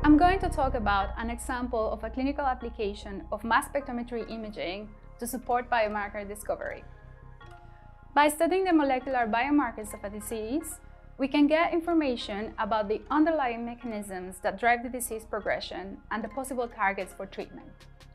I'm going to talk about an example of a clinical application of mass spectrometry imaging to support biomarker discovery. By studying the molecular biomarkers of a disease, we can get information about the underlying mechanisms that drive the disease progression and the possible targets for treatment.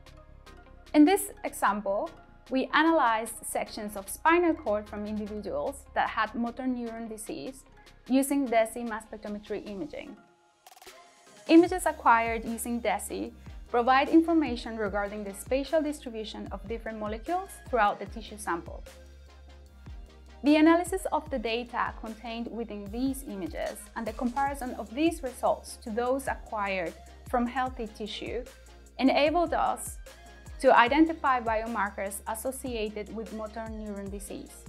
In this example, we analyzed sections of spinal cord from individuals that had motor neuron disease using DESI mass spectrometry imaging. Images acquired using DESI provide information regarding the spatial distribution of different molecules throughout the tissue sample. The analysis of the data contained within these images and the comparison of these results to those acquired from healthy tissue enabled us to identify biomarkers associated with motor neuron disease.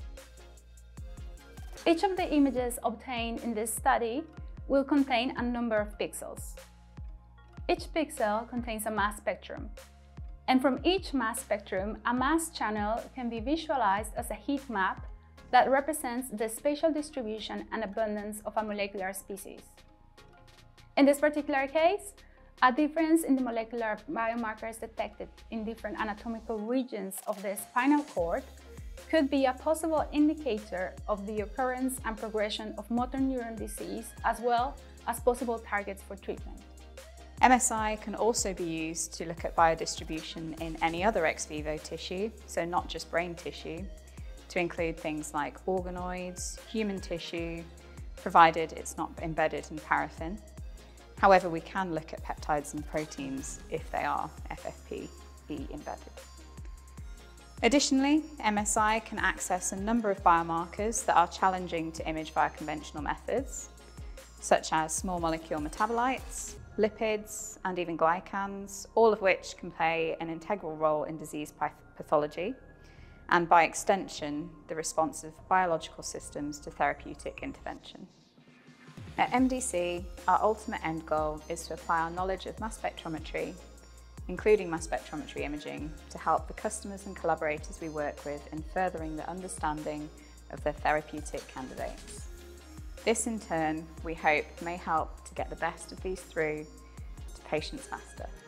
Each of the images obtained in this study will contain a number of pixels. Each pixel contains a mass spectrum, and from each mass spectrum, a mass channel can be visualized as a heat map that represents the spatial distribution and abundance of a molecular species. In this particular case, a difference in the molecular biomarkers detected in different anatomical regions of the spinal cord could be a possible indicator of the occurrence and progression of motor neuron disease, as well as possible targets for treatment. MSI can also be used to look at biodistribution in any other ex vivo tissue, so not just brain tissue, to include things like organoids, human tissue, provided it's not embedded in paraffin. However, we can look at peptides and proteins if they are FFPE embedded. Additionally, MSI can access a number of biomarkers that are challenging to image via conventional methods, such as small molecule metabolites, lipids, and even glycans, all of which can play an integral role in disease pathology, and by extension, the response of biological systems to therapeutic intervention. At MDC, our ultimate end goal is to apply our knowledge of mass spectrometry, including mass spectrometry imaging, to help the customers and collaborators we work with in furthering the understanding of their therapeutic candidates. This, in turn, we hope may help to get the best of these through to patients faster.